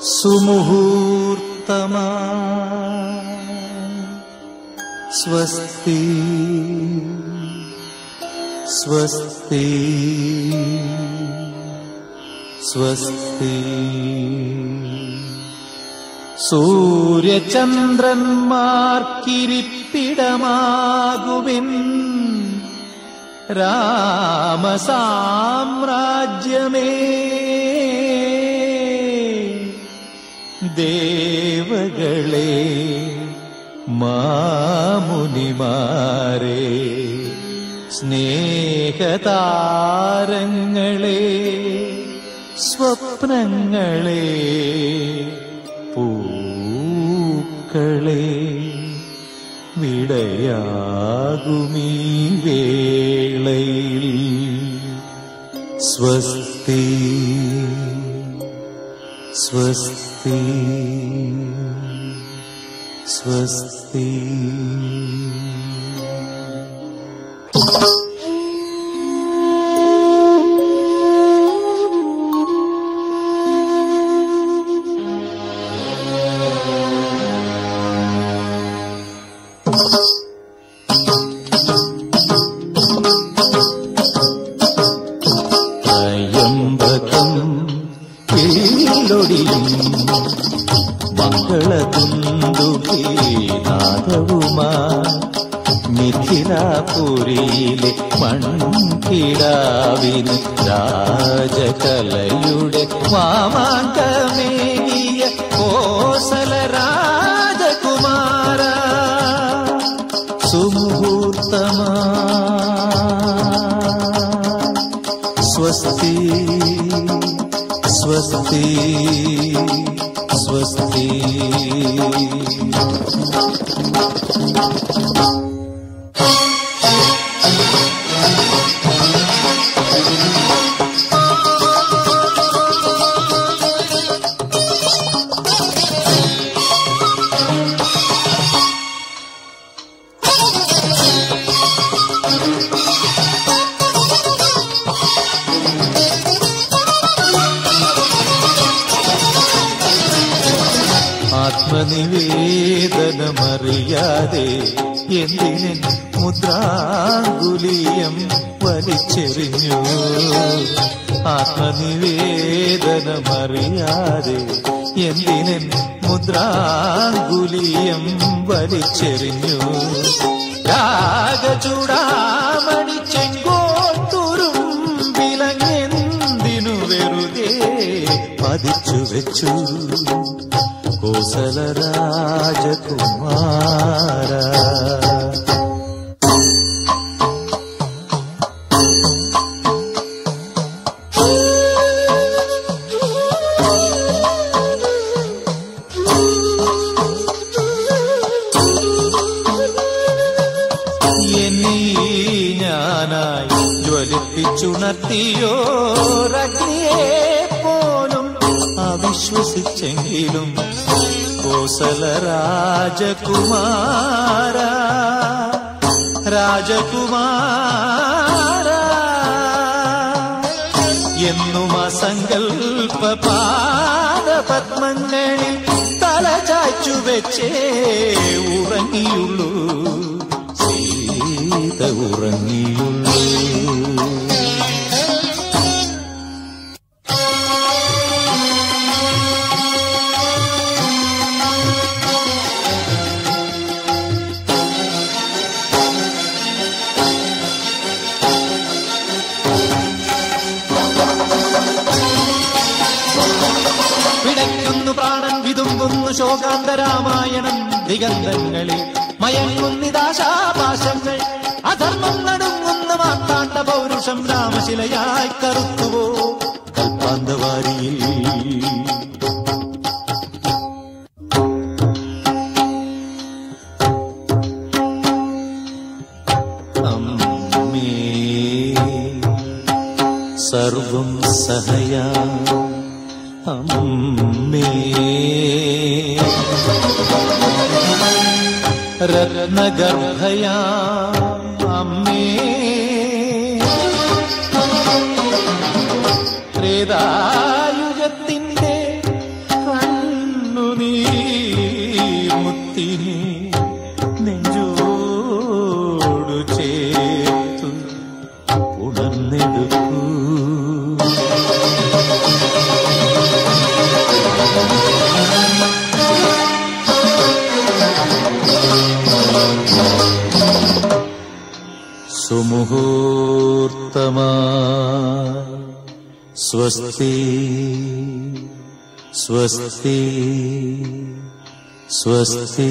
സുമുഹൂർത്തമാ സ്വസ്തി സ്വസ്തി സ്വസ്തി. സൂര്യചന്ദ്രന്മാർക്കിരിപ്പിടമാകുവിൻ രാമസാമ്രാജ്യമേ. ദേവകളെ മാമുനിമാരെ സ്നേഹതാരങ്ങളെ സ്വപ്നങ്ങളെ പൂക്കളെ വിടയാകുമീ വേളയിൽ സ്വസ്തി സ്വസ്തി സ്വസ്തി. മിഥിലാപുരിയിലെ മൺകിടാവിന് രാജകലയുടെ മാമാങ്കമേകിയ കോസല രാജകുമാര. സുമുഹൂർത്തമാ സ്വസ്തി സ്വസ്തി സ്വസ്തി. ആത്മനിവേദനമറിയാതെ എന്തിനൻ മുദ്രാങ്കുലീയം വലിച്ചെറിഞ്ഞു. ആത്മനിവേദനമറിയാതെ എന്തിനൻ മുദ്രാങ്കുലീയം വലിച്ചെറിഞ്ഞു. രാഗചൂടാമണി ചെങ്കോട്ടുരും വിലങ്ങെന്തിനു വെറുതെ പതിച്ചു വെച്ചു കോസല രാജകുമാര. എന്നീ ഞാനായി ജ്വലിപ്പിച്ചുണർത്തിയോരഗ്നിയെ പോലും അവിശ്വസിച്ചെങ്കിലും കോസല രാജകുമാര രാജകുമാര. എന്നും അസങ്കൽപ്പ പാദപത്മങ്ങളിൽ തല ചായ്ച്ചു വെച്ചേ ഉറങ്ങിയുള്ളൂ സീത ഉറങ്ങിയുള്ളൂ. പ്രാണൻ വിതുമ്പുന്നു ശോകാന്തരാമായണം ദിഗന്ധങ്ങളിൽ മയങ്ങുന്നിതാശാപാശങ്ങൾ. അധർമ്മം നടുങ്ങുന്ന മാർത്താണ്ഡ പൗരുഷം രാമശിലയായി കറുത്തുവോ കൽപ്പാന്തവാരിയിൽ. അമ്മേ സർവം സഹയാ അമ്മേ രത്നഗർഭയാ അമ്മേ ത്രേതായുഗത്തിന്റെ കണ്ണ വന്നെടുക്കൂ. സുമുഹൂർത്തമാ സ്വസ്തി സ്വസ്തി സ്വസ്തി.